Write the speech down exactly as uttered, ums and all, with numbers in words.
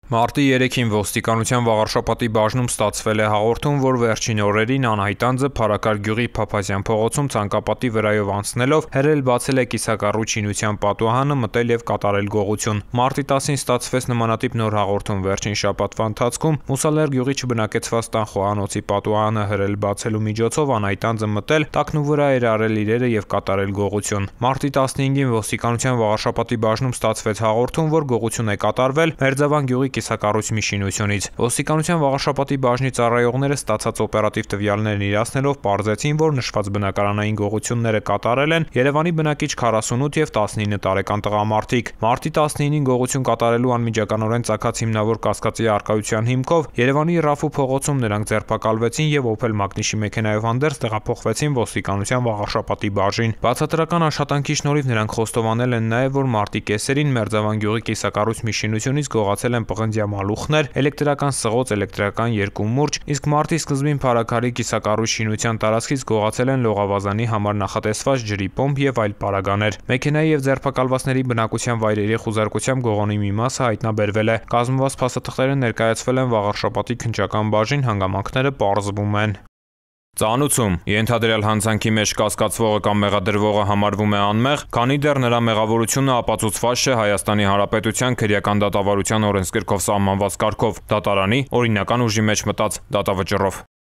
Մարտի երեքին ոստիկանության Վաղարշապատի բաժնում ստացվել է հաղորդում, որ վերջին օրերին Անահիտ անձը Փարաքար գյուղի Փափազյան փողոցում ցանկապատի վրայով անցնելով հերել բացել է կիսակառույց շինության պատուհանը, մտել եւ կատարել գողություն։ Մարտի տասին ստացվեց նմանատիպ նոր հաղորդում։ Վերջին շաբաթվա ընթացքում Մուսալեր գյուղի չբնակեցված տան խոհանոցի պատուհանը հերել բացելու միջոցով Անահիտ անձը մտել, տակնու վրա էր արել իրերը եւ կատարել գողություն։ Մարտի տասնհինգին ոստիկանության Վաղարշապատի բաժնում ստացվեց հաղորդում, որ գողություն է կատարվել Մերձավան գյուղի կիսակառույց մի շինությունից։ Ոստիկանության Վաղարշապատի բաժնի ծառայողները ստացած օպերատիվ տվյալներն իրացնելով պարզեցին, որ նշված բնակարանային գողությունները կատարել են Երևանի բնակիչ քառասունութ եւ տասնինը տարեկան տղամարդիկ։ Մարտի տասնինին գողություն կատարելու անմիջականորեն ծագած հիմնավոր կասկածի առկայության հիմքով Երևանի Ռաֆու փողոցում նրանք ձերբակալվեցին եւ Opel Magnish-ի մեքենայով հանդերձ տեղափոխվեցին ոստիկանության Վաղարշապատի բաժին։ Բացատրական աշխատանքի շնորհիվ նրանք խոստովանել են նաեւ, որ մարտի կեսերին Մերձավան գյուղի կիսակառույց մի շինությունից գողացել են պղնձյա մալուխներ, էլեկտրական սղոց, էլեկտրական երկու մուրջ, իսկ մարտի սկզբին Փարաքարի կիսակառույց շինության տարածքից գողացել են լողավազանի համար նախատեսված ջրի պոմպ եւ այլ պարագաներ։ Մեքենայի եւ ձերբակալվածների բնակության վայրերի խուզարկությամբ գողոնի մի մասը հայտնաբերվել է։ Կազմված փաստաթղթերը ներկայացվել են Վաղարշապատի քննչական բաժին, հանգամանքները պարզվում են։ Ծանուցում ենթադրյալ հանցանքի մեջ կասկածվողը կամ մեղադրվողը համարվում է անմեղ, քանի դեռ նրա մեղավորությունը ապացուցված չէ Հայաստանի Հանրապետության քրեական դատավարության օրենսգրքով սահմանված կարգով՝ դատարանի օրինական ուժի մեջ մտած դատավճռով։